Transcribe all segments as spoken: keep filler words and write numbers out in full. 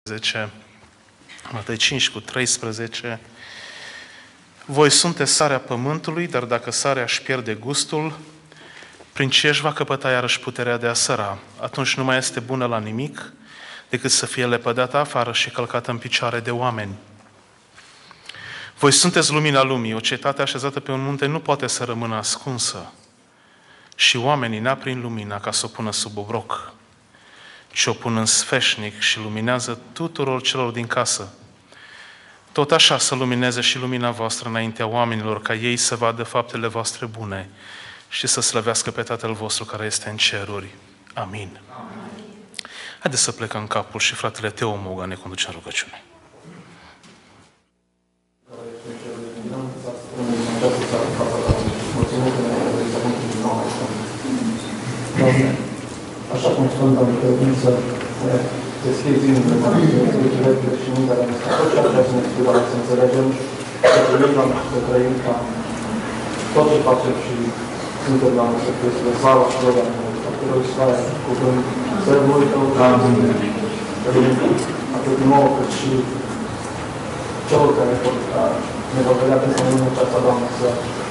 Matei cinci cu treisprezece. Voi sunteți sarea pământului, dar dacă sarea își pierde gustul, prin ce își va căpăta iarăși puterea de a săra? Atunci nu mai este bună la nimic decât să fie lepădată afară și călcată în picioare de oameni. Voi sunteți lumina lumii, o cetate așezată pe un munte nu poate să rămână ascunsă și oamenii n-aprind lumina ca să o pună sub obroc, ci o pun în sfeșnic și luminează tuturor celor din casă. Tot așa să lumineze și lumina voastră înaintea oamenilor, ca ei să vadă faptele voastre bune și să slăvească pe Tatăl vostru care este în ceruri. Amin. Amin. Haideți să plecăm capul și fratele Teo Moga ne conduce în rugăciune. Doamne, așa cum spun, Doamne, credință, deschizi inimile, înțelegerile și mintea noastră, tot ceea ce ne scrie, Doamne, să înțelegem, să trăim, Doamne, și să trăim ca tot ce facem și suntem, Doamne, să fie slava și Doamne, Tatălui Sfânt, cuvânt, Sărmului Tău, atât nouă cât și celor care ne vor vedea când să ne în aceasta, Doamne, să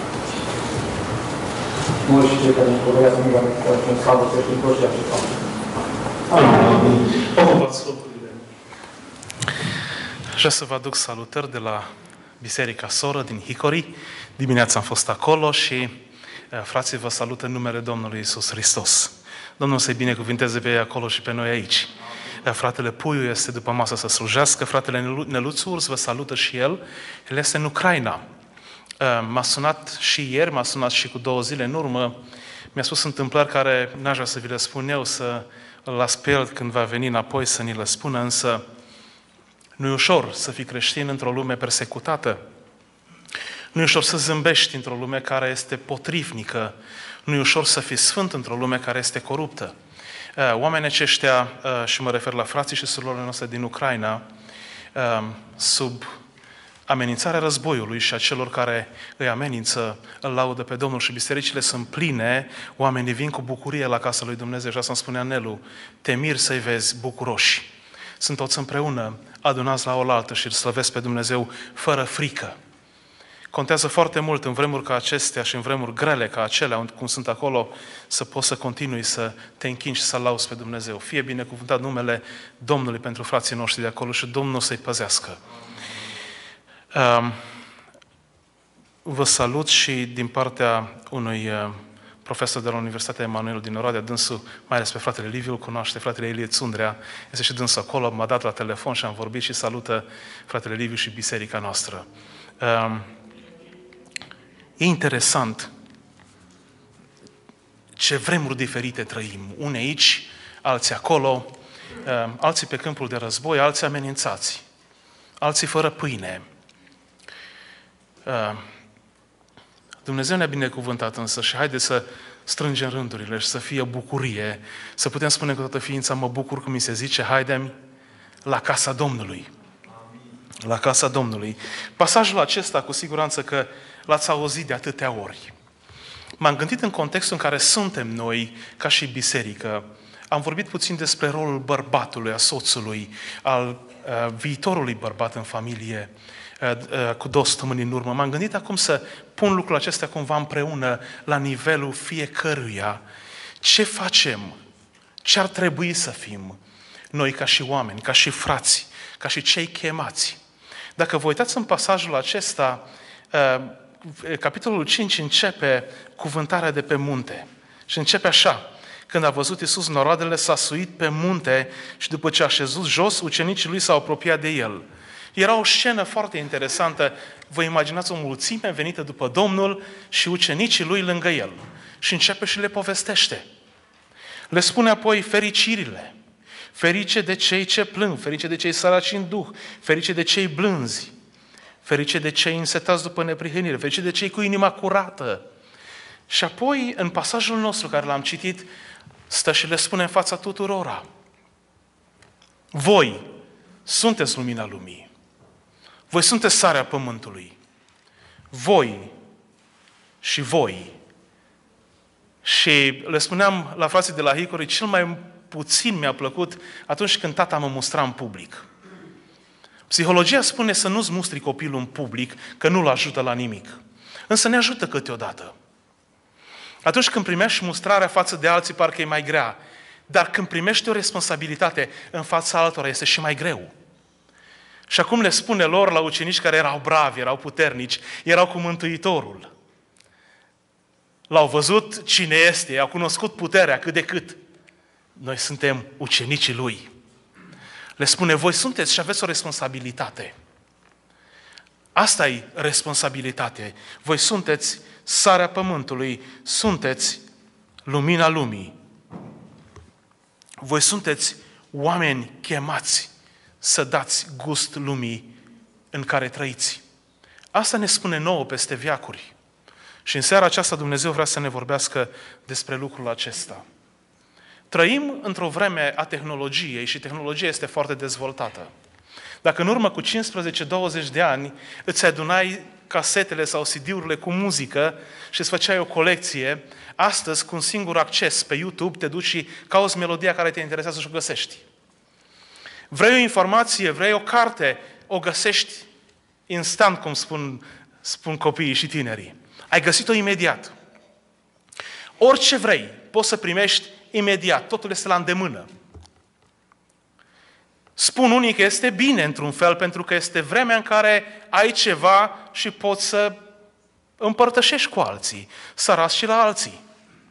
noi și cei care ne vor vedea să nu Doamne, să facem slavă, să știm tot ceea ce facem. Amin. Așa să vă aduc salutări de la Biserica Soră din Hicori. Dimineața am fost acolo și frații vă salută în numele Domnului Iisus Hristos. Domnul să-i binecuvinteze pe ei acolo și pe noi aici. Fratele Puiu este după masă să slujească, fratele Neluțu Urs vă salută și el. El este în Ucraina. M-a sunat și ieri, m-a sunat și cu două zile în urmă. Mi-a spus întâmplări care n-aș vrea să vi le spun eu, să îl las pe el când va veni înapoi să ni le spună, însă nu e ușor să fii creștin într-o lume persecutată. Nu e ușor să zâmbești într-o lume care este potrivnică. Nu e ușor să fii sfânt într-o lume care este coruptă. Oamenii aceștia, și mă refer la frații și surorile noastre din Ucraina, sub amenințarea războiului și a celor care îi amenință, îl laudă pe Domnul și bisericile sunt pline, oamenii vin cu bucurie la casa lui Dumnezeu. Și asta îmi spunea Nelu, te miri să-i vezi bucuroși. Sunt toți împreună, adunați la oaltă și îl slăvesc pe Dumnezeu fără frică. Contează foarte mult în vremuri ca acestea și în vremuri grele ca acelea, cum sunt acolo, să poți să continui să te închini și să lauzi pe Dumnezeu. Fie binecuvântat numele Domnului pentru frații noștri de acolo și Domnul să-i păzească. Vă salut și din partea unui profesor de la Universitatea Emanuel din Oradea, dânsul, mai ales pe fratele Liviu, îl cunoaște, fratele Elie Țundrea, este și dânsul acolo, m-a dat la telefon și am vorbit și salută fratele Liviu și biserica noastră. E interesant ce vremuri diferite trăim. Unii aici, alții acolo, alții pe câmpul de război, alții amenințați, alții fără pâine. Dumnezeu ne-a binecuvântat însă și haideți să strângem rândurile și să fie bucurie, să putem spune cu toată ființa, mă bucur cum mi se zice, haidem la casa Domnului. La casa Domnului. Pasajul acesta, cu siguranță că l-ați auzit de atâtea ori. M-am gândit în contextul în care suntem noi, ca și biserică. Am vorbit puțin despre rolul bărbatului, a soțului, al uh, viitorului bărbat în familie, uh, uh, cu două săptămâni în urmă. M-am gândit acum să pun lucrurile acestea cumva împreună la nivelul fiecăruia. Ce facem? Ce ar trebui să fim noi ca și oameni, ca și frați, ca și cei chemați? Dacă vă uitați în pasajul acesta, uh, capitolul cinci începe cuvântarea de pe munte. Și începe așa. Când a văzut Iisus noroadele, s-a suit pe munte și după ce a șezut jos, ucenicii lui s-au apropiat de el. Era o scenă foarte interesantă. Vă imaginați o mulțime venită după Domnul și ucenicii lui lângă el. Și începe și le povestește. Le spune apoi fericirile. Ferice de cei ce plâng, ferice de cei săraci în duh, ferice de cei blânzi, ferice de cei însetați după neprihănire, ferice de cei cu inima curată. Și apoi, în pasajul nostru care l-am citit, stă și le spune în fața tuturora. Voi sunteți lumina lumii. Voi sunteți sarea pământului. Voi și voi. Și le spuneam la frații de la Hicori, cel mai puțin mi-a plăcut atunci când tata mă mustra în public. Psihologia spune să nu-ți mustri copilul în public, că nu-l ajută la nimic. Însă ne ajută câteodată. Atunci când primești mustrarea față de alții, parcă e mai grea. Dar când primești o responsabilitate în fața altora, este și mai greu. Și acum le spune lor la ucenici care erau bravi, erau puternici, erau cu Mântuitorul. L-au văzut cine este, au cunoscut puterea cât de cât. Noi suntem ucenicii Lui. Le spune, voi sunteți și aveți o responsabilitate. Asta e responsabilitate. Voi sunteți sarea pământului, sunteți lumina lumii. Voi sunteți oameni chemați să dați gust lumii în care trăiți. Asta ne spune nouă peste veacuri. Și în seara aceasta Dumnezeu vrea să ne vorbească despre lucrul acesta. Trăim într-o vreme a tehnologiei și tehnologia este foarte dezvoltată. Dacă în urmă cu cincisprezece douăzeci de ani îți adunai casetele sau C D-urile cu muzică și îți făceai o colecție, astăzi, cu un singur acces pe YouTube, te duci și cauți melodia care te interesează și o găsești. Vrei o informație, vrei o carte, o găsești instant, cum spun, spun copiii și tinerii. Ai găsit-o imediat. Orice vrei, poți să primești imediat. Totul este la îndemână. Spun unii că este bine într-un fel, pentru că este vremea în care ai ceva și poți să împărtășești cu alții, să arăți și la alții.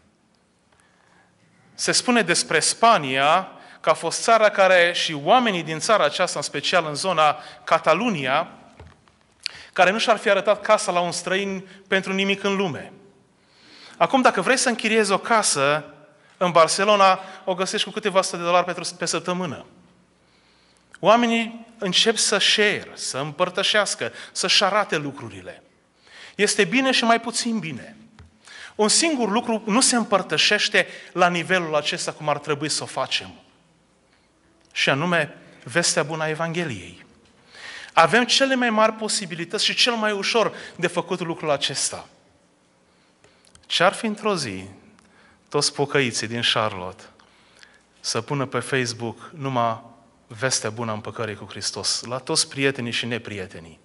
Se spune despre Spania că a fost țara care și oamenii din țara aceasta, în special în zona Catalunia, care nu și-ar fi arătat casa la un străin pentru nimic în lume. Acum, dacă vrei să închiriezi o casă în Barcelona, o găsești cu câteva sute de dolari pentru, pe săptămână. Oamenii încep să share, să împărtășească, să-și arate lucrurile. Este bine și mai puțin bine. Un singur lucru nu se împărtășește la nivelul acesta cum ar trebui să o facem. Și anume, vestea bună a Evangheliei. Avem cele mai mari posibilități și cel mai ușor de făcut lucrul acesta. Ce-ar fi într-o zi toți pocăiții din Charlotte să pună pe Facebook numai vestea bună a împăcării cu Hristos, la toți prietenii și neprietenii?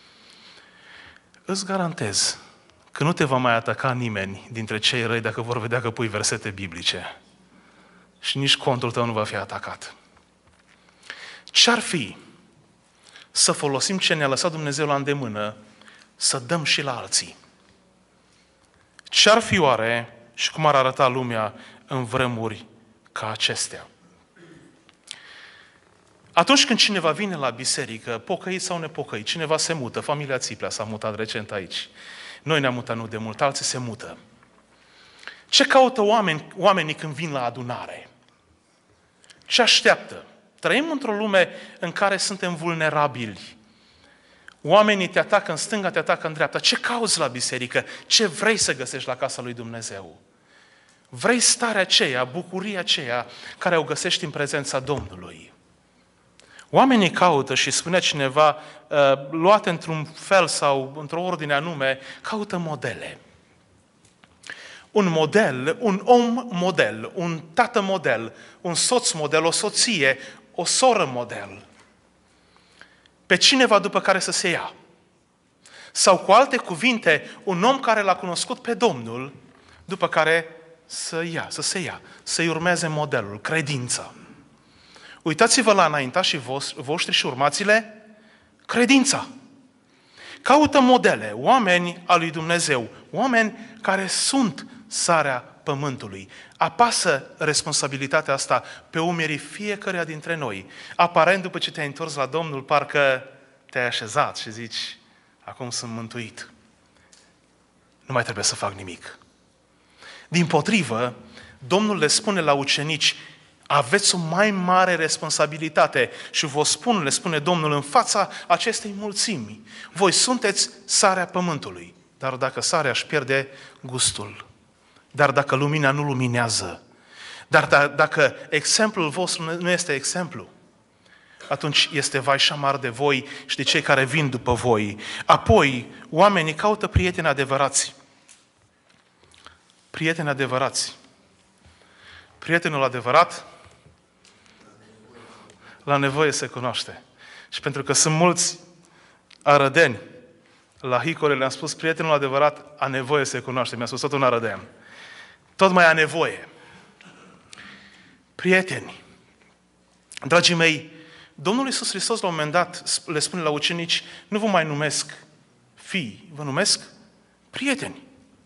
Îți garantez că nu te va mai ataca nimeni dintre cei răi dacă vor vedea că pui versete biblice. Și nici contul tău nu va fi atacat. Ce-ar fi să folosim ce ne-a lăsat Dumnezeu la îndemână, să dăm și la alții? Ce-ar fi oare și cum ar arăta lumea în vremuri ca acestea? Atunci când cineva vine la biserică, pocăit sau nepocăit, cineva se mută, familia Țiplea s-a mutat recent aici. Noi ne-am mutat nu de mult, alții se mută. Ce caută oameni, oamenii când vin la adunare? Ce așteaptă? Trăim într-o lume în care suntem vulnerabili. Oamenii te atacă în stânga, te atacă în dreapta. Ce cauți la biserică? Ce vrei să găsești la casa lui Dumnezeu? Vrei starea aceea, bucuria aceea care o găsești în prezența Domnului. Oamenii caută, și spunea cineva, luate într-un fel sau într-o ordine anume, caută modele. Un model, un om model, un tată model, un soț model, o soție, o soră model. Pe cineva după care să se ia. Sau cu alte cuvinte, un om care l-a cunoscut pe Domnul, după care să ia, să se ia, să-i urmeze modelul, credința. Uitați-vă la înaintașii voștri și urmați-le credința. Caută modele, oameni al lui Dumnezeu, oameni care sunt sarea pământului. Apasă responsabilitatea asta pe umerii fiecăruia dintre noi. Aparent, după ce te-ai întors la Domnul, parcă te-ai așezat și zici, acum sunt mântuit. Nu mai trebuie să fac nimic. Dimpotrivă, Domnul le spune la ucenici, aveți o mai mare responsabilitate și vă spun, le spune Domnul, în fața acestei mulțimi. Voi sunteți sarea pământului, dar dacă sarea își pierde gustul, dar dacă lumina nu luminează, dar d- dacă exemplul vostru nu este exemplu, atunci este vai și amar de voi și de cei care vin după voi. Apoi, oamenii caută prieteni adevărați. Prieteni adevărați. Prietenul adevărat, la nevoie se cunoaște. Și pentru că sunt mulți arădeni, la Hicore le-am spus, prietenul adevărat a nevoie să-i cunoaște. Mi-a spus tot un arădean. Tot mai a nevoie. Prieteni, dragii mei, Domnul Iisus Hristos la un moment dat le spune la ucenici, nu vă mai numesc fii, vă numesc prieteni.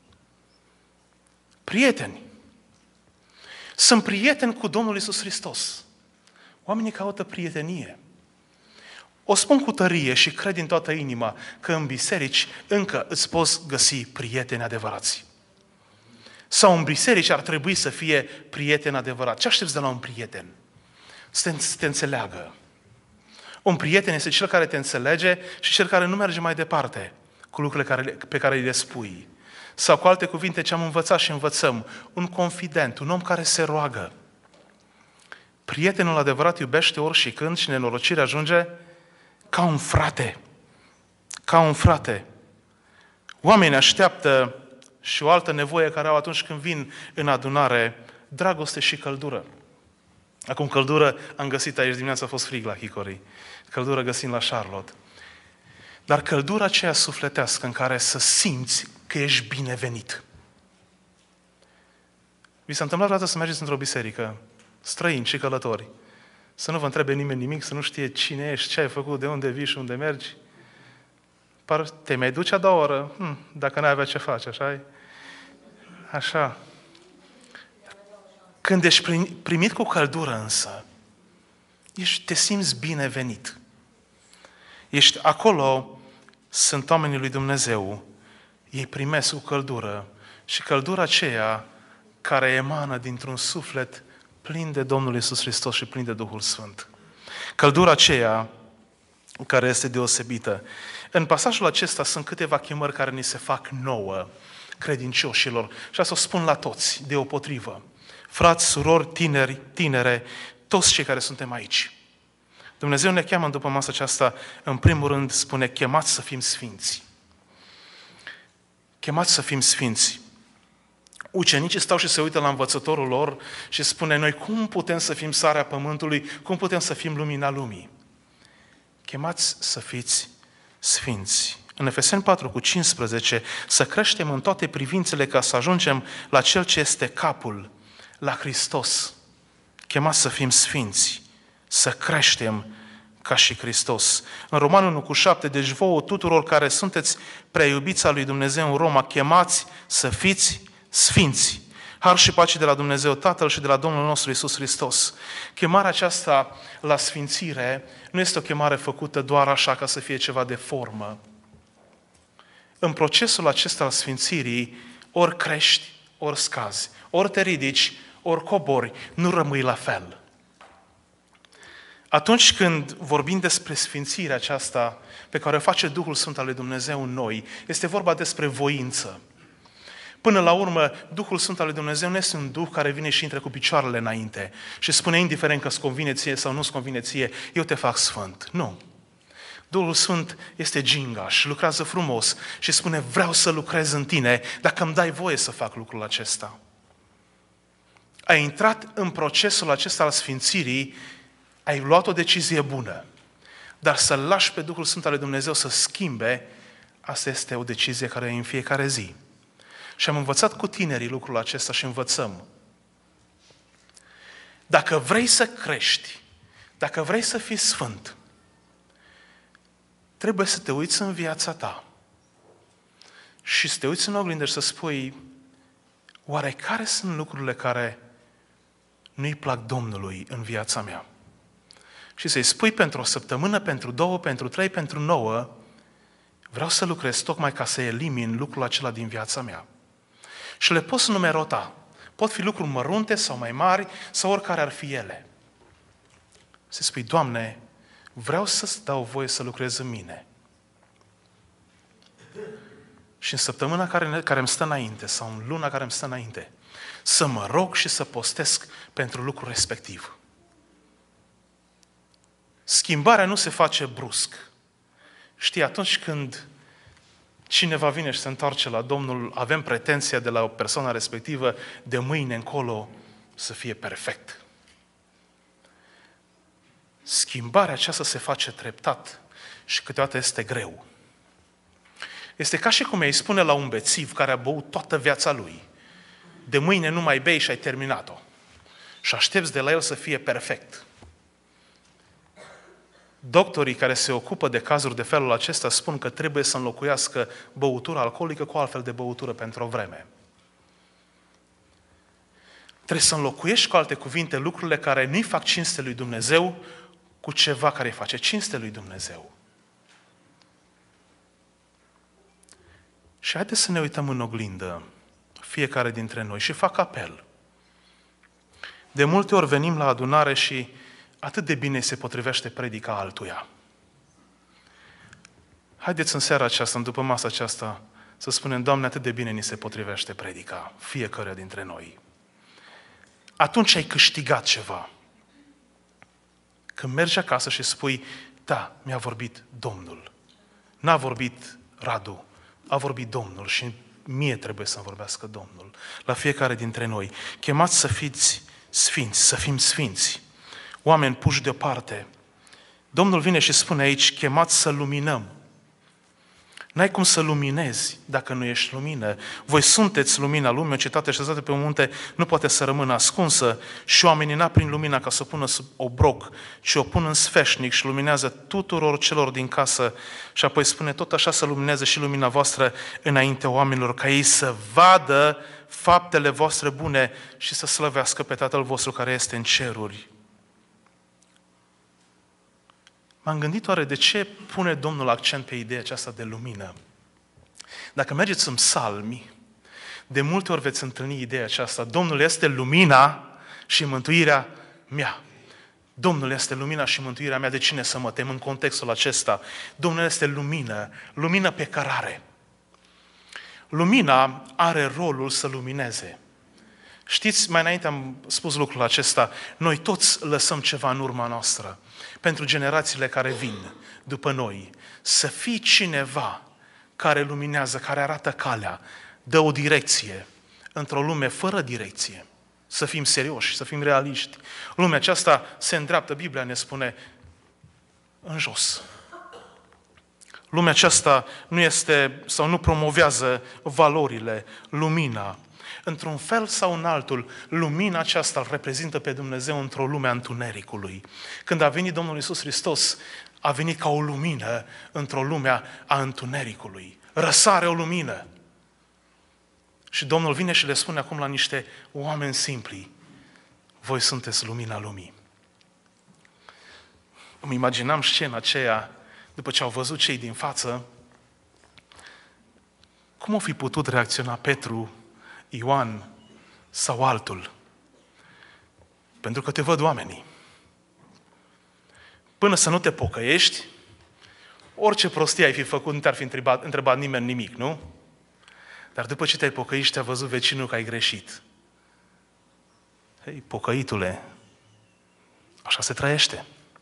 Prieteni. Sunt prieteni cu Domnul Iisus Hristos. Oamenii caută prietenie. O spun cu tărie și cred din toată inima că în biserici încă îți poți găsi prieteni adevărați. Sau în biserici ar trebui să fie prieten adevărat. Ce aștepți de la un prieten? Să te, să te înțeleagă. Un prieten este cel care te înțelege și cel care nu merge mai departe cu lucrurile care, pe care îi le spui. Sau cu alte cuvinte ce am învățat și învățăm, un confident, un om care se roagă. Prietenul adevărat iubește ori și când și nenorocirea ajunge ca un frate. Ca un frate. Oamenii așteaptă și o altă nevoie care au atunci când vin în adunare, dragoste și căldură. Acum căldură am găsit aici dimineața, a fost frig la Hickory. Căldură găsim la Charlotte. Dar căldura aceea sufletească în care să simți că ești binevenit. Vi s-a întâmplat vreodată să mergeți într-o biserică, străini și călători, să nu vă întrebe nimeni nimic, să nu știe cine ești, ce ai făcut, de unde vii și unde mergi? Par, te mai duci a doua oră, hm, dacă n-ai avea ce face, așa Așa. Când ești primit cu căldură însă, ești, te simți binevenit. Ești acolo, sunt oamenii lui Dumnezeu, ei primesc cu căldură și căldura aceea care emană dintr-un suflet plin de Domnul Iisus Hristos și plin de Duhul Sfânt. Căldura aceea care este deosebită. În pasajul acesta sunt câteva chemări care ni se fac nouă, credincioșilor, și asta o spun la toți, deopotrivă. Frați, surori, tineri, tinere, toți cei care suntem aici. Dumnezeu ne cheamă după masa aceasta, în primul rând spune, chemați să fim sfinți. Chemați să fim sfinți. Ucenicii stau și se uită la învățătorul lor și spune, noi cum putem să fim sarea pământului, cum putem să fim lumina lumii? Chemați să fiți sfinți. În Efeseni patru cu cincisprezece, să creștem în toate privințele ca să ajungem la Cel ce este capul, la Hristos. Chemați să fim sfinți, să creștem ca și Hristos. În Roman unu cu șapte, deci vouă tuturor care sunteți prea iubiți al lui Dumnezeu în Roma, chemați să fiți sfinți. Har și pace de la Dumnezeu Tatăl și de la Domnul nostru Iisus Hristos. Chemarea aceasta la sfințire nu este o chemare făcută doar așa ca să fie ceva de formă. În procesul acesta al sfințirii, ori crești, ori scazi, ori te ridici, ori cobori, nu rămâi la fel. Atunci când vorbim despre sfințirea aceasta pe care o face Duhul Sfânt al lui Dumnezeu în noi, este vorba despre voință. Până la urmă, Duhul Sfânt al lui Dumnezeu nu este un Duh care vine și intră cu picioarele înainte și spune, indiferent că îți convine ție sau nu îți convine ție, eu te fac sfânt. Nu. Duhul Sfânt este gingaș, lucrează frumos și spune, vreau să lucrez în tine dacă îmi dai voie să fac lucrul acesta. Ai intrat în procesul acesta al sfințirii, ai luat o decizie bună, dar să-L lași pe Duhul Sfânt al lui Dumnezeu să schimbe, asta este o decizie care e în fiecare zi. Și am învățat cu tinerii lucrul acesta și învățăm. Dacă vrei să crești, dacă vrei să fii sfânt, trebuie să te uiți în viața ta și să te uiți în oglindă și să spui, oare care sunt lucrurile care nu-i plac Domnului în viața mea? Și să-i spui pentru o săptămână, pentru două, pentru trei, pentru nouă, vreau să lucrez tocmai ca să elimin lucrul acela din viața mea. Și le poți numerota. Pot fi lucruri mărunte sau mai mari sau oricare ar fi ele. Să spui, Doamne, vreau să-ți dau voie să lucrezi în mine. Și în săptămâna care, care îmi stă înainte sau în luna care îmi stă înainte, să mă rog și să postesc pentru lucrul respectiv. Schimbarea nu se face brusc. Știi, atunci când cineva vine și se întoarce la Domnul, avem pretenția de la o persoană respectivă de mâine încolo să fie perfect. schimbarea aceasta se face treptat și câteodată este greu. Este ca și cum îi spune la un bețiv care a băut toată viața lui: de mâine nu mai bei și ai terminat-o. Și aștepți de la el să fie perfect. Doctorii care se ocupă de cazuri de felul acesta spun că trebuie să înlocuiască băutura alcoolică cu altfel de băutură pentru o vreme. Trebuie să înlocuiești, cu alte cuvinte, lucrurile care nu-i fac cinste lui Dumnezeu cu ceva care îi face cinste lui Dumnezeu. Și haideți să ne uităm în oglindă, fiecare dintre noi, și fac apel. De multe ori venim la adunare și atât de bine se potrivește predica altuia. Haideți în seara aceasta, în după masa aceasta, să spunem: Doamne, atât de bine ni se potrivește predica fiecare dintre noi. Atunci ai câștigat ceva. Când mergi acasă și spui: da, mi-a vorbit Domnul. N-a vorbit Radu, a vorbit Domnul și mie trebuie să-mi vorbească Domnul. La fiecare dintre noi. Chemați să fiți sfinți, să fim sfinți. Oameni puși deoparte. Domnul vine și spune aici: chemați să luminăm. N-ai cum să luminezi dacă nu ești lumină. Voi sunteți lumina lumii, o cetate așezată pe un munte nu poate să rămână ascunsă și oamenii n-aprind lumina ca să o pună sub obrog, ci o pun în sfeșnic și luminează tuturor celor din casă. Și apoi spune: tot așa să lumineze și lumina voastră înaintea oamenilor, ca ei să vadă faptele voastre bune și să slăvească pe Tatăl vostru care este în ceruri. M-am gândit oare de ce pune Domnul accent pe ideea aceasta de lumină. Dacă mergeți în psalmi, de multe ori veți întâlni ideea aceasta: Domnul este lumina și mântuirea mea. Domnul este lumina și mântuirea mea, de cine să mă tem în contextul acesta? Domnul este lumină, lumină pe cărare. Lumina are rolul să lumineze. Știți, mai înainte am spus lucrul acesta, noi toți lăsăm ceva în urma noastră. Pentru generațiile care vin după noi, să fii cineva care luminează, care arată calea, dă o direcție într-o lume fără direcție. Să fim serioși, să fim realiști. Lumea aceasta se îndreaptă, Biblia ne spune, în jos. Lumea aceasta nu este sau nu promovează valorile, lumina. Într-un fel sau în altul, lumina aceasta îl reprezintă pe Dumnezeu într-o lume a întunericului. Când a venit Domnul Iisus Hristos, a venit ca o lumină într-o lume a întunericului. Răsare o lumină. Și Domnul vine și le spune acum la niște oameni simpli: voi sunteți lumina lumii. Îmi imaginam scena aceea, după ce au văzut cei din față, cum o fi putut reacționa Petru, Ioan sau altul? Pentru că te văd oamenii. Până să nu te pocăiești, orice prostie ai fi făcut, nu te-ar fi întrebat, întrebat nimeni nimic, nu? Dar după ce te-ai pocăit și te-a văzut vecinul că ai greșit. Hei, pocăitule, așa se trăiește.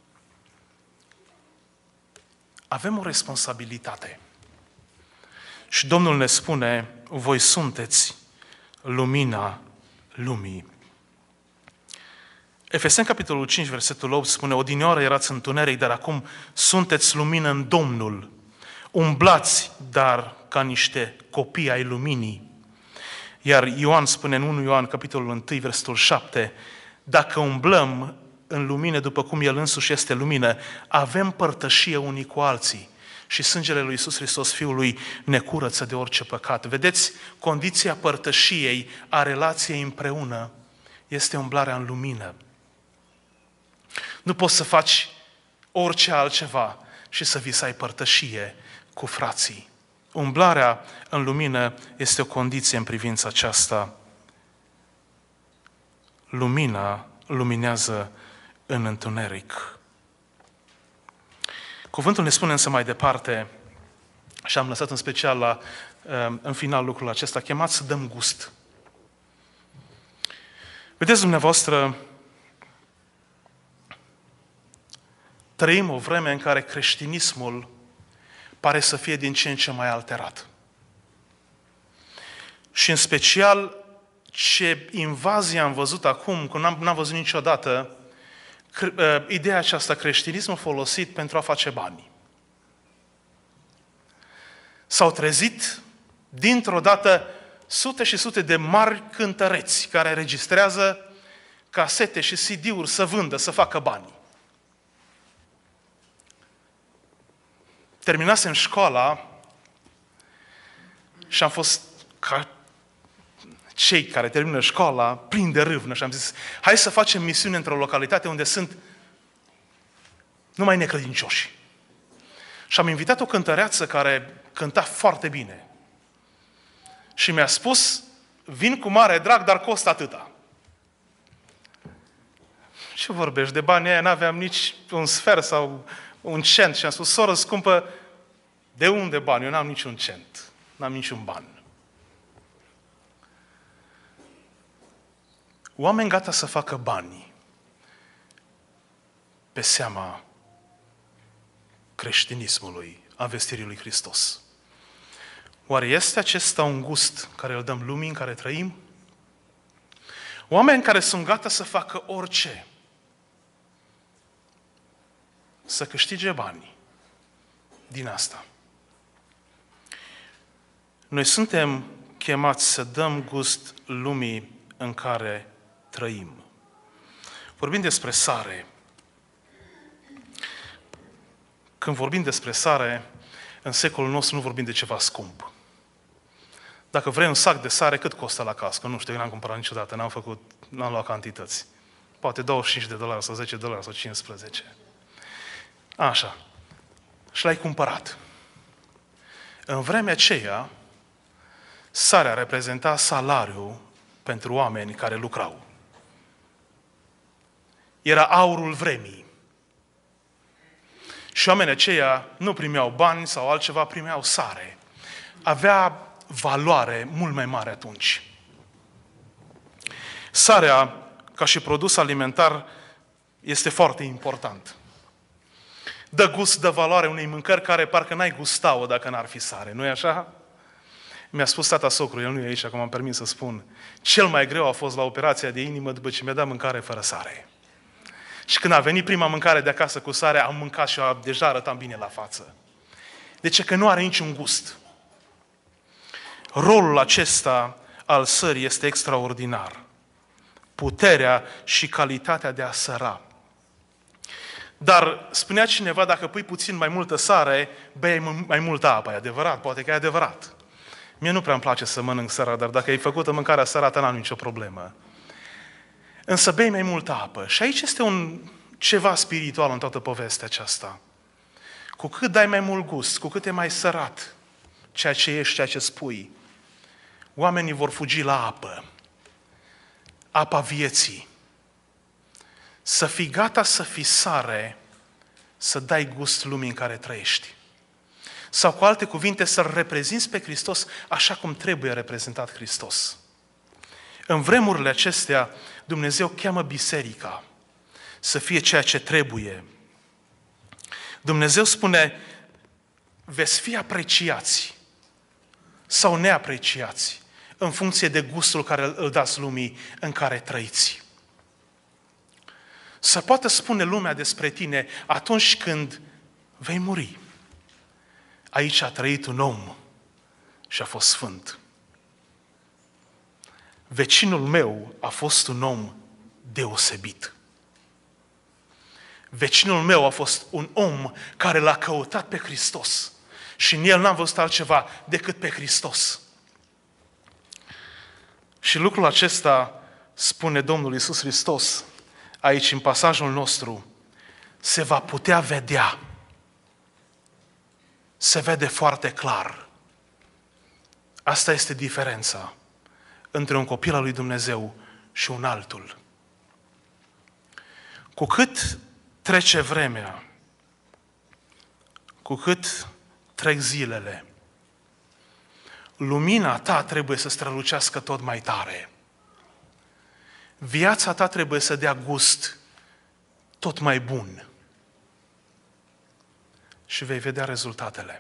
Avem o responsabilitate. Și Domnul ne spune: voi sunteți lumina lumii. Efeseni, capitolul cinci, versetul opt, spune: odinioară erați întuneric, dar acum sunteți lumină în Domnul. Umblați, dar ca niște copii ai luminii. Iar Ioan spune în unu Ioan, capitolul unu, versetul șapte, dacă umblăm în lumină după cum El însuși este lumină, avem părtășie unii cu alții. Și sângele lui Iisus Hristos, Fiul lui, ne curăță de orice păcat. Vedeți, condiția părtășiei, a relației împreună, este umblarea în lumină. Nu poți să faci orice altceva și să vii să ai părtășie cu frații. Umblarea în lumină este o condiție în privința aceasta. Lumina luminează în întuneric. Cuvântul ne spune însă mai departe, și am lăsat în special la, în final lucrul acesta, chemați să dăm gust. Vedeți dumneavoastră, trăim o vreme în care creștinismul pare să fie din ce în ce mai alterat. Și în special, ce invazie am văzut acum, că n-am, n-am văzut niciodată, ideea aceasta, creștinismul folosit pentru a face bani. S-au trezit dintr-o dată sute și sute de mari cântăreți care registrează casete și C D-uri să vândă, să facă bani. Terminasem școala și am fost ca cei care termină școala plini de râvnă și am zis, hai să facem misiune într-o localitate unde sunt numai necredincioși. Și am invitat o cântăreață care cânta foarte bine. Și mi-a spus, vin cu mare drag, dar costă atâta. Ce vorbești de bani aia? N-aveam nici un sfert sau un cent. Și am spus, soră scumpă, de unde bani? Eu n-am niciun cent. N-am niciun ban. Oameni gata să facă bani pe seama creștinismului, a vestirii lui Hristos. Oare este acesta un gust care îl dăm lumii în care trăim? Oameni care sunt gata să facă orice, să câștige bani din asta. Noi suntem chemați să dăm gust lumii în care trăim. Vorbim despre sare. Când vorbim despre sare, în secolul nostru nu vorbim de ceva scump. Dacă vrei un sac de sare, cât costă la cască? Nu știu, eu n-am cumpărat niciodată, n-am făcut, n-am luat cantități. Poate douăzeci și cinci de dolari sau zece dolari sau cincisprezece. Așa. Și l-ai cumpărat. În vremea aceea, sarea reprezenta salariul pentru oameni care lucrau. Era aurul vremii. Și oamenii aceia nu primeau bani sau altceva, primeau sare. Avea valoare mult mai mare atunci. Sarea, ca și produs alimentar, este foarte important. Dă gust, dă valoare unei mâncări care parcă n-ai gusta-o dacă n-ar fi sare. Nu-i așa? Mi-a spus tata socru, el nu e aici, acum am permis să spun, cel mai greu a fost la operația de inimă după ce mi-a dat mâncare fără sare. Și când a venit prima mâncare de acasă cu sare, am mâncat și eu deja arătam bine la față. De ce? Că nu are niciun gust. Rolul acesta al sării este extraordinar. Puterea și calitatea de a săra. Dar spunea cineva, dacă pui puțin mai multă sare, bei mai multă apă. E adevărat? Poate că e adevărat. Mie nu prea-mi place să mănânc săra, dar dacă ai făcută mâncarea sărată, n-am nicio problemă. Însă bei mai multă apă. Și aici este un ceva spiritual în toată povestea aceasta. Cu cât dai mai mult gust, cu cât e mai sărat ceea ce ești, ceea ce spui, oamenii vor fugi la apă. Apa vieții. Să fii gata să fii sare, să dai gust lumii în care trăiești. Sau cu alte cuvinte, să-L reprezinți pe Hristos așa cum trebuie reprezentat Hristos. În vremurile acestea, Dumnezeu cheamă biserica să fie ceea ce trebuie. Dumnezeu spune, veți fi apreciați sau neapreciați în funcție de gustul care îl dați lumii în care trăiți. Să poată spune lumea despre tine atunci când vei muri. Aici a trăit un om și a fost sfânt. Vecinul meu a fost un om deosebit. Vecinul meu a fost un om care l-a căutat pe Hristos și în el n-am văzut altceva decât pe Hristos. Și lucrul acesta, spune Domnul Iisus Hristos, aici în pasajul nostru, se va putea vedea. Se vede foarte clar. Asta este diferența între un copil al lui Dumnezeu și un altul. Cu cât trece vremea, cu cât trec zilele, lumina ta trebuie să strălucească tot mai tare. Viața ta trebuie să dea gust tot mai bun. Și vei vedea rezultatele.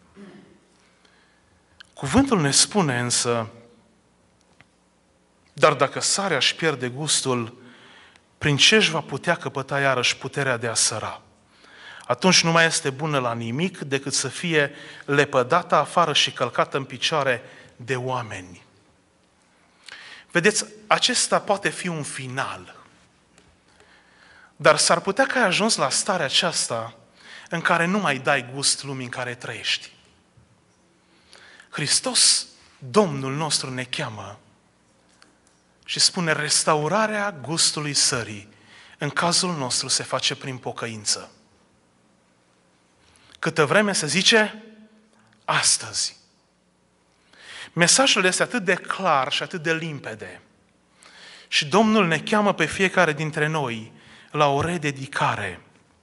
Cuvântul ne spune însă, dar dacă sarea își pierde gustul, prin ce își va putea căpăta iarăși puterea de a săra? Atunci nu mai este bună la nimic decât să fie lepădată afară și călcată în picioare de oameni. Vedeți, acesta poate fi un final. Dar s-ar putea că ai ajuns la starea aceasta în care nu mai dai gust lumii în care trăiești. Hristos, Domnul nostru, ne cheamă și spune: restaurarea gustului sării în cazul nostru se face prin pocăință. Câtă vreme se zice astăzi. Mesajul este atât de clar și atât de limpede. Și Domnul ne cheamă pe fiecare dintre noi la o rededicare.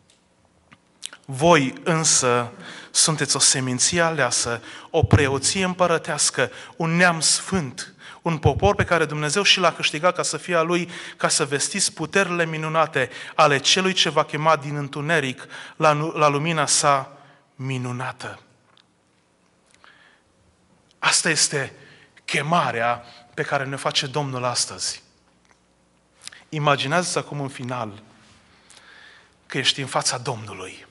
Voi însă sunteți o seminție aleasă, o preoție împărătească, un neam sfânt, un popor pe care Dumnezeu și l-a câștigat ca să fie a Lui, ca să vestiți puterile minunate ale Celui ce va chema din întuneric la, la lumina sa minunată. Asta este chemarea pe care ne face Domnul astăzi. Imaginează-ți acum în final că ești în fața Domnului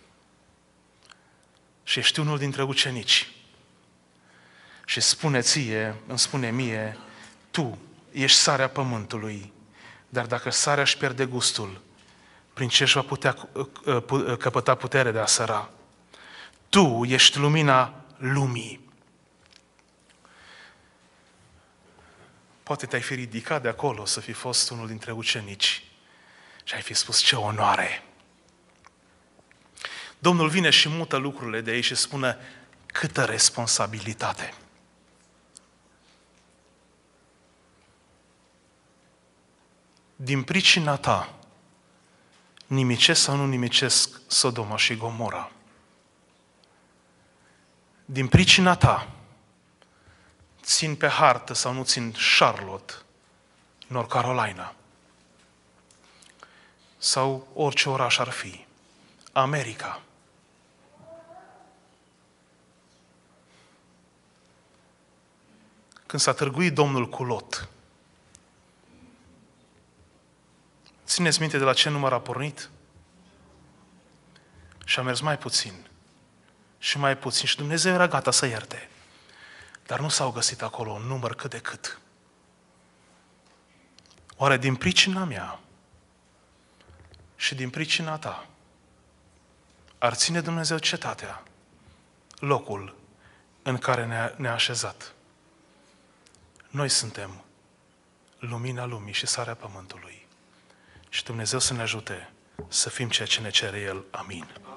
și ești unul dintre ucenici și spune ție, îmi spune mie: tu ești sarea pământului, dar dacă sarea își pierde gustul, prin ce își va putea căpăta putere de a săra? Tu ești lumina lumii. Poate te-ai fi ridicat de acolo să fi fost unul dintre ucenici și ai fi spus: ce onoare! Domnul vine și mută lucrurile de aici și spune: câtă responsabilitate! Din pricina ta, nimicesc sau nu nimicesc Sodoma și Gomora. Din pricina ta, țin pe hartă sau nu țin Charlotte, North Carolina, sau orice oraș ar fi, America. Când s-a târguit Domnul cu Lot, țineți minte de la ce număr a pornit? Și a mers mai puțin și mai puțin și Dumnezeu era gata să ierte. Dar nu s-au găsit acolo un număr cât de cât. Oare din pricina mea și din pricina ta ar ține Dumnezeu cetatea, locul în care ne-a, ne-a așezat? Noi suntem lumina lumii și sarea pământului. Și Dumnezeu să ne ajute să fim ceea ce ne cere El. Amin.